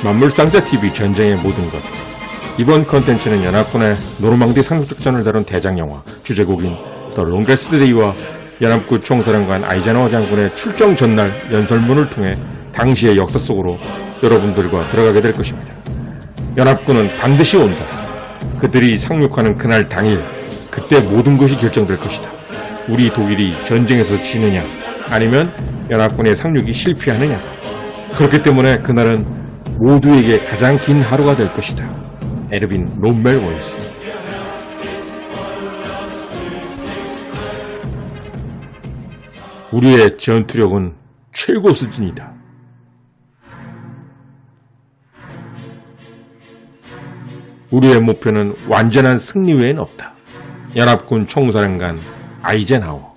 만물상자TV 전쟁의 모든 것. 이번 컨텐츠는 연합군의 노르망디 상륙작전을 다룬 대장영화, 주제곡인 더 롱게스트 데이와 연합군 총사령관 아이젠하워 장군의 출정 전날 연설문을 통해 당시의 역사 속으로 여러분들과 들어가게 될 것입니다. 연합군은 반드시 온다. 그들이 상륙하는 그날 당일, 그때 모든 것이 결정될 것이다. 우리 독일이 전쟁에서 지느냐, 아니면 연합군의 상륙이 실패하느냐. 그렇기 때문에 그날은 모두에게 가장 긴 하루가 될 것이다. 에르빈 롬멜 월스. 우리의 전투력은 최고 수준이다. 우리의 목표는 완전한 승리 외엔 없다. 연합군 총사령관 아이젠하워.